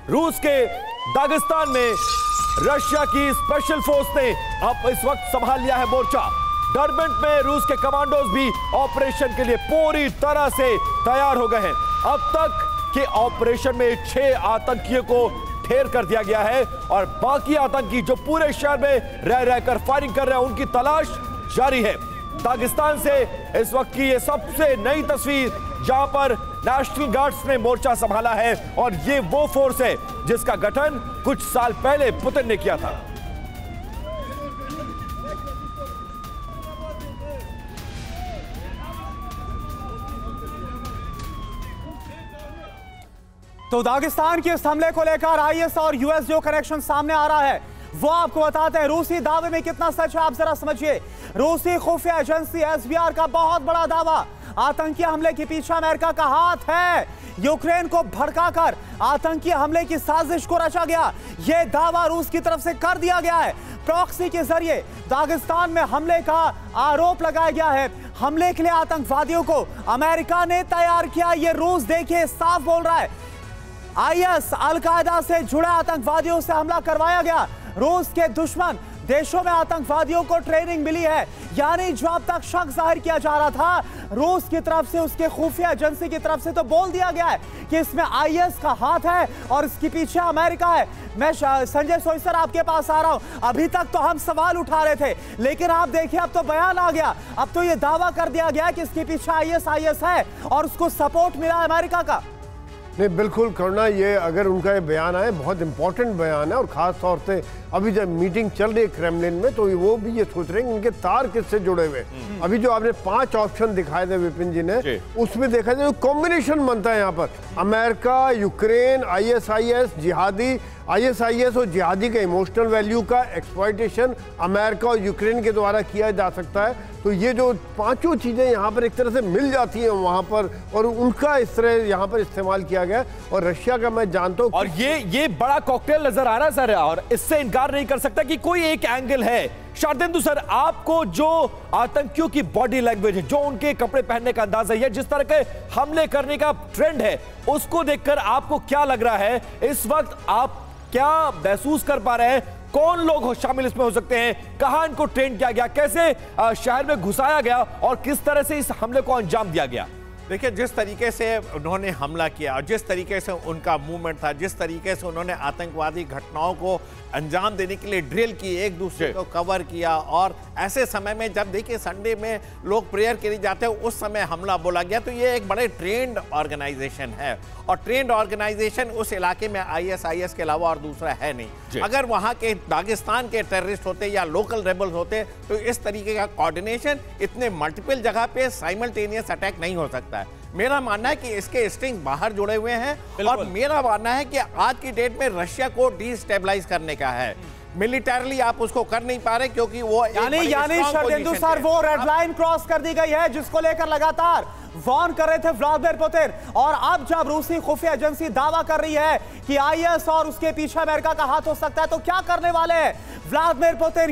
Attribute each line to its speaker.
Speaker 1: रूस के दागिस्तान में रशिया की स्पेशल फोर्स ने अब इस वक्त संभाल लिया है मोर्चा। डरबेंट में रूस के कमांडोज भी ऑपरेशन के लिए पूरी तरह से तैयार हो गए हैं। अब तक के ऑपरेशन में 6 आतंकियों को ढेर कर दिया गया है और बाकी आतंकी जो पूरे शहर में रह रहकर फायरिंग कर रहे हैं उनकी तलाश जारी है। दागिस्तान से इस वक्त की ये सबसे नई तस्वीर जहां पर नेशनल गार्ड्स ने मोर्चा संभाला है और ये वो फोर्स है जिसका गठन कुछ साल पहले पुतिन ने किया था।
Speaker 2: तो दागिस्तान के इस हमले को लेकर आईएस और यूएस जो कनेक्शन सामने आ रहा है वो आपको बताते हैं। रूसी दावे में कितना सच है आप जरा समझिए। रूसी खुफिया एजेंसी एसबीआर का बहुत बड़ा दावा, आतंकी हमले के पीछे अमेरिका का हाथ है। यूक्रेन को भड़काकर आतंकी हमले की साजिश को रचा गया, यह दावा रूस की तरफ से कर दिया गया है। प्रॉक्सी के जरिए दागिस्तान में हमले का आरोप लगाया गया है। हमले के लिए आतंकवादियों को अमेरिका ने तैयार किया, यह रूस देखिए साफ बोल रहा है। आईएस अल-कायदा से जुड़े आतंकवादियों से हमला करवाया गया। रूस के दुश्मन देशों में आतंकवादियों को ट्रेनिंग मिली है, यानी जो अब तक शक जाहिर किया जा रहा था रूस की तरफ से, उसके खुफिया एजेंसी की तरफ से तो बोल दिया गया है कि इसमें आईएस का हाथ है और इसके पीछे अमेरिका है। मैं संजय सोई सर आपके पास आ रहा हूं। अभी तक तो हम सवाल उठा रहे थे लेकिन आप देखिए अब तो बयान आ गया, अब तो यह दावा कर दिया गया कि इसके पीछे आईएस है और उसको सपोर्ट मिला अमेरिका का।
Speaker 3: नहीं, बिल्कुल करुणा, ये अगर उनका ये बयान है बहुत इंपॉर्टेंट बयान है और ख़ास तौर से अभी जब मीटिंग चल रही है क्रेमलिन में तो वो भी ये सोच रहे हैं कि इनके तार किससे जुड़े हुए। अभी जो आपने 5 ऑप्शन दिखाए थे विपिन जी ने, उसमें देखा जाए कॉम्बिनेशन बनता है यहाँ पर अमेरिका, यूक्रेन, आईएसआईएस, जिहादी, आईएसआईएस और जिहादी का इमोशनल वैल्यू का एक्सप्लॉयटेशन अमेरिका और यूक्रेन के द्वारा किया जा सकता है। तो ये जो 5 चीज़ें यहाँ पर एक तरह से मिल जाती हैं वहाँ पर और उनका इस तरह यहाँ पर इस्तेमाल किया गया और रशिया का मैं जानता हूँ।
Speaker 1: और ये बड़ा कॉकटेल नजर आ रहा है सर, और इससे इनकार नहीं कर सकता कि कोई एक एंगल है। शारदेंदु सर, आपको जो आतंकियों की बॉडी लैंग्वेज है, जो उनके कपड़े पहनने का अंदाजा है, जिस तरह के हमले करने का ट्रेंड है, उसको देखकर आपको क्या लग रहा है? इस वक्त आप क्या महसूस कर पा रहे हैं? कौन लोग शामिल इसमें हो सकते हैं? कहां इनको ट्रेन किया गया? कैसे शहर में घुसाया गया और किस तरह से इस हमले को अंजाम दिया गया?
Speaker 4: देखिए, जिस तरीके से उन्होंने हमला किया और जिस तरीके से उनका मूवमेंट था, जिस तरीके से उन्होंने आतंकवादी घटनाओं को अंजाम देने के लिए ड्रिल की, एक दूसरे को कवर किया और ऐसे समय में जब देखिए संडे में लोग प्रेयर के लिए जाते हैं उस समय हमला बोला गया। तो ये एक बड़े ट्रेंड ऑर्गेनाइजेशन है और ट्रेंड ऑर्गेनाइजेशन उस इलाके में आईएसआईएस के अलावा और दूसरा है नहीं। अगर वहाँ के दागिस्तान के टेररिस्ट होते या लोकल रेबल्स होते तो इस तरीके का कोऑर्डिनेशन इतने मल्टीपल जगह पे साइमल्टेनियस अटैक नहीं हो सकता है। मेरा मानना है कि इसके स्ट्रिंग बाहर जुड़े हुए हैं और मेरा मानना है कि आज की डेट में रशिया को डिस्टेबलाइज करने का है। मिलिटरली आप उसको कर नहीं पा रहे क्योंकि वो
Speaker 2: यानी शारदेंदु सर वो रेड लाइन क्रॉस कर दी गई है जिसको लेकर लगातार वार्न कर रहे थे व्लादिमीर पुतिन। और अब जब रूसी खुफिया एजेंसी दावा कर रही है कि आईएस और उसके पीछे अमेरिका का हाथ हो सकता है तो क्या करने वाले हैं व्लादिमीर पुतिन?